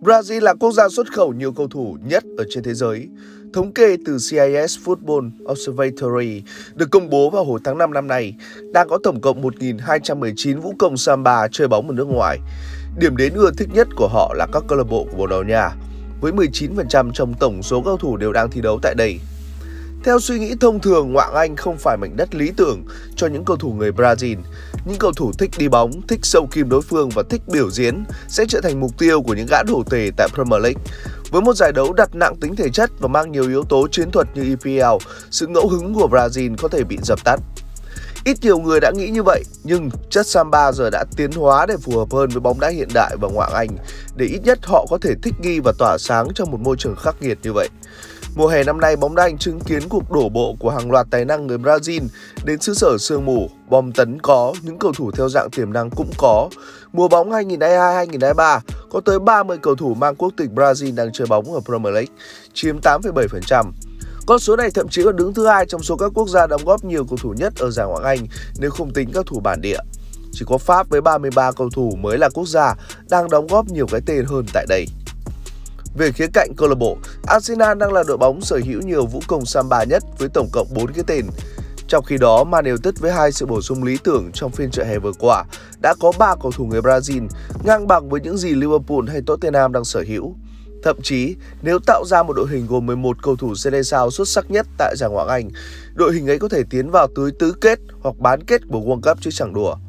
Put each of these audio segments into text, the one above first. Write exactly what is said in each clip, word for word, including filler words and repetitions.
Brazil là quốc gia xuất khẩu nhiều cầu thủ nhất ở trên thế giới. Thống kê từ xê i ét Football Observatory được công bố vào hồi tháng năm năm nay, đang có tổng cộng một nghìn hai trăm mười chín vũ công Samba chơi bóng ở nước ngoài. Điểm đến ưa thích nhất của họ là các câu lạc bộ của Bồ Đào Nha, với mười chín phần trăm trong tổng số cầu thủ đều đang thi đấu tại đây. Theo suy nghĩ thông thường, ngoại hạng Anh không phải mảnh đất lý tưởng cho những cầu thủ người Brazil. Những cầu thủ thích đi bóng, thích sâu kim đối phương và thích biểu diễn sẽ trở thành mục tiêu của những gã đổ tề tại Premier League. Với một giải đấu đặt nặng tính thể chất và mang nhiều yếu tố chiến thuật như e pê lờ, sự ngẫu hứng của Brazil có thể bị dập tắt. Ít nhiều người đã nghĩ như vậy, nhưng chất Samba giờ đã tiến hóa để phù hợp hơn với bóng đá hiện đại và ngoại hạng Anh, để ít nhất họ có thể thích nghi và tỏa sáng trong một môi trường khắc nghiệt như vậy. Mùa hè năm nay, bóng đá Anh chứng kiến cuộc đổ bộ của hàng loạt tài năng người Brazil đến xứ sở sương mù. Bom tấn có, những cầu thủ theo dạng tiềm năng cũng có. Mùa bóng hai nghìn không trăm hai mươi hai hai nghìn không trăm hai mươi ba có tới ba mươi cầu thủ mang quốc tịch Brazil đang chơi bóng ở Premier League, chiếm tám phẩy bảy phần trăm. Con số này thậm chí còn đứng thứ hai trong số các quốc gia đóng góp nhiều cầu thủ nhất ở giải Ngoại hạng Anh nếu không tính các thủ bản địa. Chỉ có Pháp với ba mươi ba cầu thủ mới là quốc gia đang đóng góp nhiều cái tên hơn tại đây. Về khía cạnh câu lạc bộ, Arsenal đang là đội bóng sở hữu nhiều vũ công Samba nhất với tổng cộng bốn cái tên. Trong khi đó, Man United với hai sự bổ sung lý tưởng trong phiên chợ hè vừa qua đã có ba cầu thủ người Brazil, ngang bằng với những gì Liverpool hay Tottenham đang sở hữu. Thậm chí, nếu tạo ra một đội hình gồm mười một cầu thủ xê đê sao xuất sắc nhất tại giải Ngoại hạng Anh, đội hình ấy có thể tiến vào tới tứ kết hoặc bán kết của World Cup chứ chẳng đùa.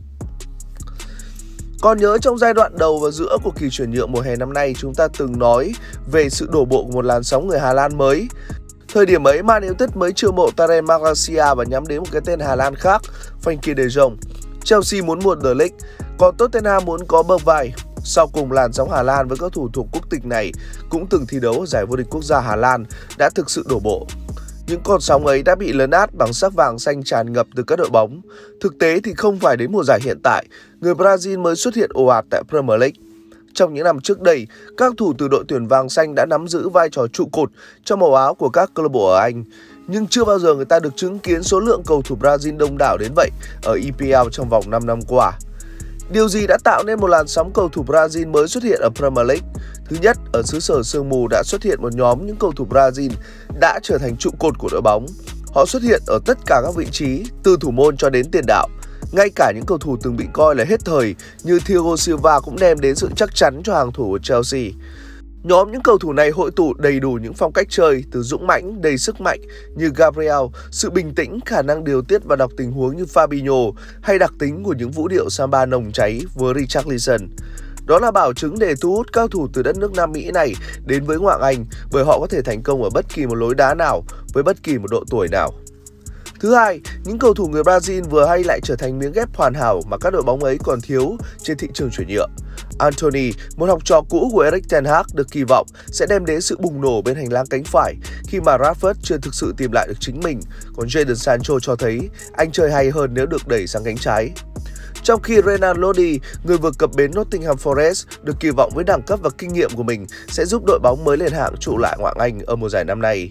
Còn nhớ trong giai đoạn đầu và giữa của kỳ chuyển nhượng mùa hè năm nay, chúng ta từng nói về sự đổ bộ của một làn sóng người Hà Lan mới. Thời điểm ấy, Man United mới chiêu mộ Tyrell Malacia và nhắm đến một cái tên Hà Lan khác, Frenkie de Jong. Chelsea muốn mua De Ligt, còn Tottenham muốn có Bergwijn. Sau cùng, làn sóng Hà Lan với các thủ thuộc quốc tịch này cũng từng thi đấu ở giải vô địch quốc gia Hà Lan đã thực sự đổ bộ. Những con sóng ấy đã bị lấn át bằng sắc vàng xanh tràn ngập từ các đội bóng. Thực tế thì không phải đến mùa giải hiện tại, người Brazil mới xuất hiện ồ ạt tại Premier League. Trong những năm trước đây, các thủ từ đội tuyển vàng xanh đã nắm giữ vai trò trụ cột trong màu áo của các câu lạc bộ ở Anh. Nhưng chưa bao giờ người ta được chứng kiến số lượng cầu thủ Brazil đông đảo đến vậy ở e pê lờ trong vòng năm năm qua. Điều gì đã tạo nên một làn sóng cầu thủ Brazil mới xuất hiện ở Premier League? Thứ nhất, ở xứ sở sương mù đã xuất hiện một nhóm những cầu thủ Brazil đã trở thành trụ cột của đội bóng. Họ xuất hiện ở tất cả các vị trí, từ thủ môn cho đến tiền đạo. Ngay cả những cầu thủ từng bị coi là hết thời như Thiago Silva cũng đem đến sự chắc chắn cho hàng thủ của Chelsea. Nhóm những cầu thủ này hội tụ đầy đủ những phong cách chơi, từ dũng mãnh, đầy sức mạnh như Gabriel, sự bình tĩnh, khả năng điều tiết và đọc tình huống như Fabinho, hay đặc tính của những vũ điệu samba nồng cháy với Richarlison. Đó là bảo chứng để thu hút các thủ từ đất nước Nam Mỹ này đến với Ngoại hạng Anh, bởi họ có thể thành công ở bất kỳ một lối đá nào, với bất kỳ một độ tuổi nào. Thứ hai, những cầu thủ người Brazil vừa hay lại trở thành miếng ghép hoàn hảo mà các đội bóng ấy còn thiếu trên thị trường chuyển nhượng. Antony, một học trò cũ của Erik ten Hag, được kỳ vọng sẽ đem đến sự bùng nổ bên hành lang cánh phải khi mà Rashford chưa thực sự tìm lại được chính mình, còn Jadon Sancho cho thấy anh chơi hay hơn nếu được đẩy sang cánh trái. Trong khi Renan Lodi, người vừa cập bến Nottingham Forest, được kỳ vọng với đẳng cấp và kinh nghiệm của mình sẽ giúp đội bóng mới lên hạng trụ lại Ngoại hạng Anh ở mùa giải năm nay.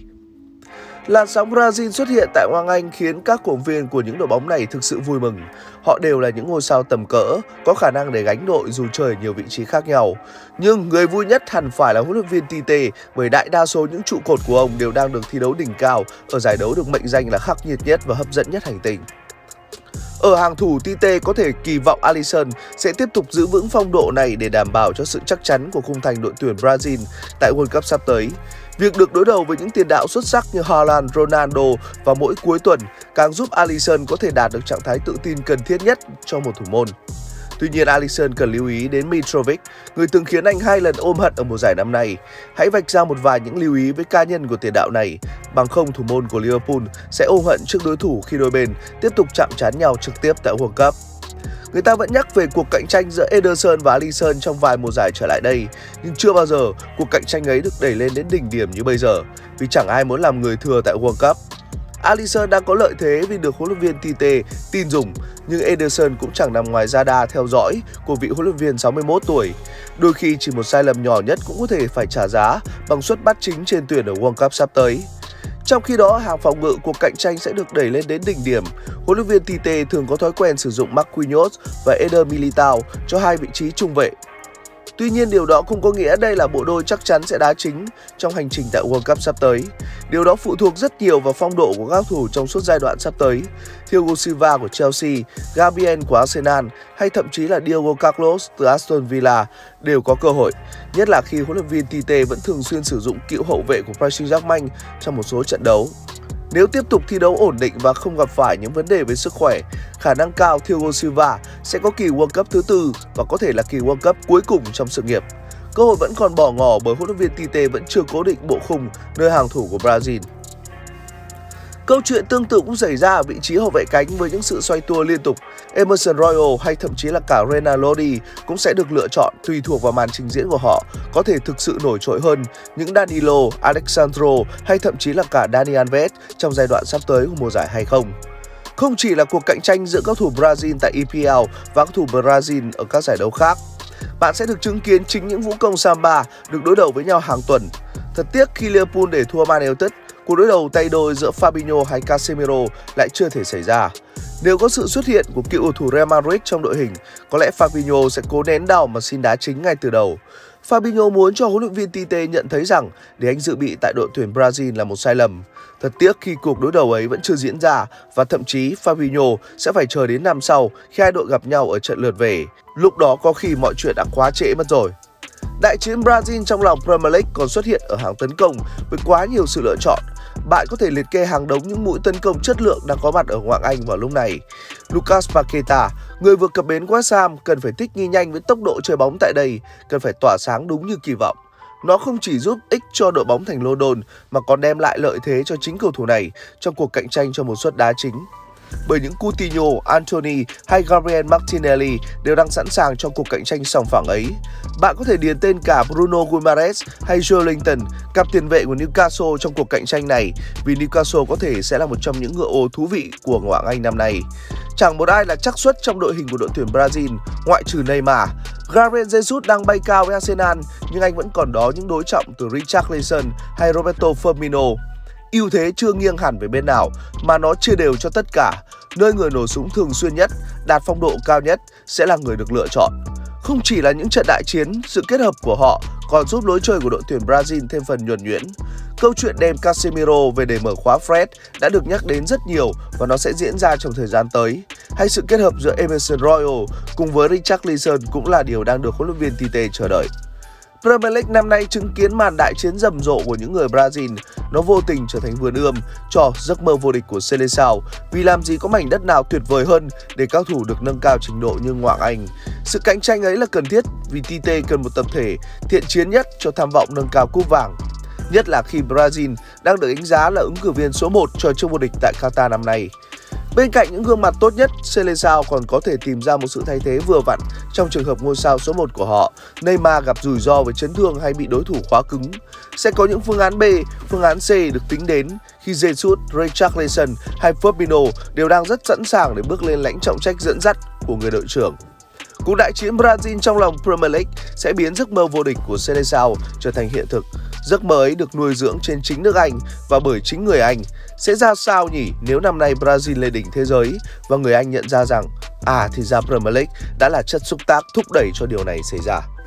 Làn sóng Brazil xuất hiện tại Ngoại hạng Anh khiến các cổ động viên của những đội bóng này thực sự vui mừng. Họ đều là những ngôi sao tầm cỡ, có khả năng để gánh đội dù chơi ở nhiều vị trí khác nhau. Nhưng người vui nhất hẳn phải là huấn luyện viên Tite, bởi đại đa số những trụ cột của ông đều đang được thi đấu đỉnh cao ở giải đấu được mệnh danh là khắc nghiệt nhất và hấp dẫn nhất hành tinh. Ở hàng thủ, Tite có thể kỳ vọng Alisson sẽ tiếp tục giữ vững phong độ này để đảm bảo cho sự chắc chắn của khung thành đội tuyển Brazil tại World Cup sắp tới. Việc được đối đầu với những tiền đạo xuất sắc như Haaland, Ronaldo vào mỗi cuối tuần càng giúp Alisson có thể đạt được trạng thái tự tin cần thiết nhất cho một thủ môn. Tuy nhiên, Alisson cần lưu ý đến Mitrovic, người từng khiến anh hai lần ôm hận ở mùa giải năm nay. Hãy vạch ra một vài những lưu ý với cá nhân của tiền đạo này, bằng không thủ môn của Liverpool sẽ ôm hận trước đối thủ khi đôi bên tiếp tục chạm trán nhau trực tiếp tại World Cup. Người ta vẫn nhắc về cuộc cạnh tranh giữa Ederson và Alisson trong vài mùa giải trở lại đây, nhưng chưa bao giờ cuộc cạnh tranh ấy được đẩy lên đến đỉnh điểm như bây giờ, vì chẳng ai muốn làm người thừa tại World Cup. Alisson đang có lợi thế vì được huấn luyện viên Tite tin dùng, nhưng Ederson cũng chẳng nằm ngoài radar theo dõi của vị huấn luyện viên sáu mươi mốt tuổi. Đôi khi chỉ một sai lầm nhỏ nhất cũng có thể phải trả giá bằng suất bắt chính trên tuyển ở World Cup sắp tới. Trong khi đó, hàng phòng ngự cuộc cạnh tranh sẽ được đẩy lên đến đỉnh điểm. Huấn luyện viên Tite thường có thói quen sử dụng Marquinhos và Eder Militao cho hai vị trí trung vệ. Tuy nhiên điều đó không có nghĩa đây là bộ đôi chắc chắn sẽ đá chính trong hành trình tại World Cup sắp tới. Điều đó phụ thuộc rất nhiều vào phong độ của các cầu thủ trong suốt giai đoạn sắp tới. Thiago Silva của Chelsea, Gabriel của Arsenal hay thậm chí là Diego Carlos từ Aston Villa đều có cơ hội. Nhất là khi huấn luyện viên Tite vẫn thường xuyên sử dụng cựu hậu vệ của Paris Saint-Germain trong một số trận đấu. Nếu tiếp tục thi đấu ổn định và không gặp phải những vấn đề về sức khỏe, khả năng cao Thiago Silva sẽ có kỳ World Cup thứ tư và có thể là kỳ World Cup cuối cùng trong sự nghiệp. Cơ hội vẫn còn bỏ ngỏ bởi huấn luyện viên Tite vẫn chưa cố định bộ khung nơi hàng thủ của Brazil. Câu chuyện tương tự cũng xảy ra ở vị trí hậu vệ cánh với những sự xoay tua liên tục. Emerson Royal hay thậm chí là cả Renan Lodi cũng sẽ được lựa chọn tùy thuộc vào màn trình diễn của họ, có thể thực sự nổi trội hơn những Danilo, Alexandro hay thậm chí là cả Dani Alves trong giai đoạn sắp tới của mùa giải hay không. Không chỉ là cuộc cạnh tranh giữa các thủ Brazil tại E P L và các thủ Brazil ở các giải đấu khác, bạn sẽ được chứng kiến chính những vũ công samba được đối đầu với nhau hàng tuần. Thật tiếc khi Liverpool để thua Man United, cuộc đối đầu tay đôi giữa Fabinho hay Casemiro lại chưa thể xảy ra. Nếu có sự xuất hiện của cựu cầu thủ Real Madrid trong đội hình, có lẽ Fabinho sẽ cố nén đau mà xin đá chính ngay từ đầu. Fabinho muốn cho huấn luyện viên Tite nhận thấy rằng để anh dự bị tại đội tuyển Brazil là một sai lầm. Thật tiếc khi cuộc đối đầu ấy vẫn chưa diễn ra và thậm chí Fabinho sẽ phải chờ đến năm sau khi hai đội gặp nhau ở trận lượt về. Lúc đó có khi mọi chuyện đã quá trễ mất rồi. Đại chiến Brazil trong lòng Premier League còn xuất hiện ở hàng tấn công với quá nhiều sự lựa chọn. Bạn có thể liệt kê hàng đống những mũi tấn công chất lượng đang có mặt ở Ngoại hạng Anh vào lúc này. Lucas Paqueta, người vừa cập bến West Ham, cần phải thích nghi nhanh với tốc độ chơi bóng tại đây, cần phải tỏa sáng đúng như kỳ vọng. Nó không chỉ giúp ích cho đội bóng thành London mà còn đem lại lợi thế cho chính cầu thủ này trong cuộc cạnh tranh cho một suất đá chính. Bởi những Coutinho, Anthony hay Gabriel Martinelli đều đang sẵn sàng trong cuộc cạnh tranh sòng phẳng ấy. Bạn có thể điền tên cả Bruno Guimaraes hay Joe Linton, cặp tiền vệ của Newcastle trong cuộc cạnh tranh này, vì Newcastle có thể sẽ là một trong những ngựa ô thú vị của Ngoại hạng Anh năm nay. Chẳng một ai là xác suất trong đội hình của đội tuyển Brazil, ngoại trừ Neymar. Gabriel Jesus đang bay cao với Arsenal, nhưng anh vẫn còn đó những đối trọng từ Richarlison hay Roberto Firmino. Ưu thế chưa nghiêng hẳn về bên nào, mà nó chia đều cho tất cả. Nơi người nổ súng thường xuyên nhất, đạt phong độ cao nhất sẽ là người được lựa chọn. Không chỉ là những trận đại chiến, sự kết hợp của họ còn giúp lối chơi của đội tuyển Brazil thêm phần nhuần nhuyễn. Câu chuyện đem Casemiro về để mở khóa Fred đã được nhắc đến rất nhiều và nó sẽ diễn ra trong thời gian tới. Hay sự kết hợp giữa Emerson Royal cùng với Richarlison cũng là điều đang được huấn luyện viên Tite chờ đợi. Premier League năm nay chứng kiến màn đại chiến rầm rộ của những người Brazil. Nó vô tình trở thành vườn ươm cho giấc mơ vô địch của Seleção, vì làm gì có mảnh đất nào tuyệt vời hơn để các thủ được nâng cao trình độ như Ngoại hạng Anh. Sự cạnh tranh ấy là cần thiết vì Tite cần một tập thể thiện chiến nhất cho tham vọng nâng cao cúp vàng. Nhất là khi Brazil đang được đánh giá là ứng cử viên số một cho chức vô địch tại Qatar năm nay. Bên cạnh những gương mặt tốt nhất, Seleção còn có thể tìm ra một sự thay thế vừa vặn trong trường hợp ngôi sao số một của họ, Neymar, gặp rủi ro với chấn thương hay bị đối thủ khóa cứng. Sẽ có những phương án B, phương án C được tính đến khi Jesus, Richarlison hay Firmino đều đang rất sẵn sàng để bước lên lãnh trọng trách dẫn dắt của người đội trưởng. Cuộc đại chiến Brazil trong lòng Premier League sẽ biến giấc mơ vô địch của Seleção trở thành hiện thực. Giấc mơ ấy được nuôi dưỡng trên chính nước Anh và bởi chính người Anh. Sẽ ra sao nhỉ nếu năm nay Brazil lên đỉnh thế giới và người Anh nhận ra rằng à thì ra Premier League đã là chất xúc tác thúc đẩy cho điều này xảy ra.